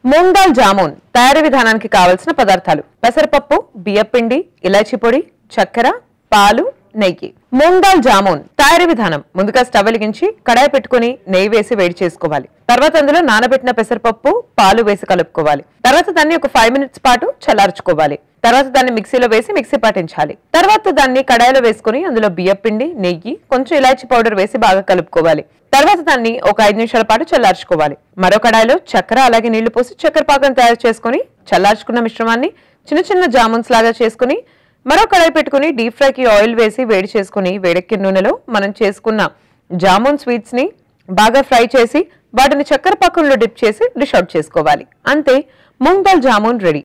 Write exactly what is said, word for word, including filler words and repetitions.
మూంగ్ దాల్ జామున్ తయారీ విధానానికి కావలసిన పదార్థాలు పెసరపప్పు, బియ్యపిండి, ఇలాచి పొడి, చక్కెర, పాలు, నెయ్యి. మూంగ్ దాల్ జామున్ తయారీ విధానం: ముందుగా స్టవ్ వెలిగించి కడాయి పెట్టుకుని నెయ్యి వేసి వేడి చేసుకోవాలి. తర్వాత అందులో నానబెట్టిన పెసరపప్పు, పాలు వేసి కలుపుకోవాలి. తర్వాత దాన్ని ఒక ఫైవ్ మినిట్స్ పాటు చల్లార్చుకోవాలి. తర్వాత దాన్ని మిక్సీలో వేసి మిక్సీ పట్టించాలి. తర్వాత దాన్ని కడాయిలో వేసుకుని అందులో బియ్యపిండి, నెయ్యి, కొంచెం ఇలాచి పౌడర్ వేసి బాగా కలుపుకోవాలి. తర్వాత దాన్ని ఒక ఐదు నిమిషాల పాటు చల్లార్చుకోవాలి. మరో కడాయిలో చక్కెర అలాగే నీళ్లు పోసి చక్కెర పాకం తయారు చేసుకుని చల్లార్చుకున్న మిశ్రమాన్ని చిన్న చిన్న జామున్స్ లాగా చేసుకుని మరో కడాయి పెట్టుకుని డీప్ ఫ్రైకి ఆయిల్ వేసి వేడి చేసుకుని వేడెక్కిన నూనెలో మనం చేసుకున్న జామున్ స్వీట్స్ ని బాగా ఫ్రై చేసి వాటిని చక్కెర పాకంలో డిప్ చేసి డిష్ అవుట్ చేసుకోవాలి. అంతే, మూంగ్ దాల్ జామున్ రెడీ.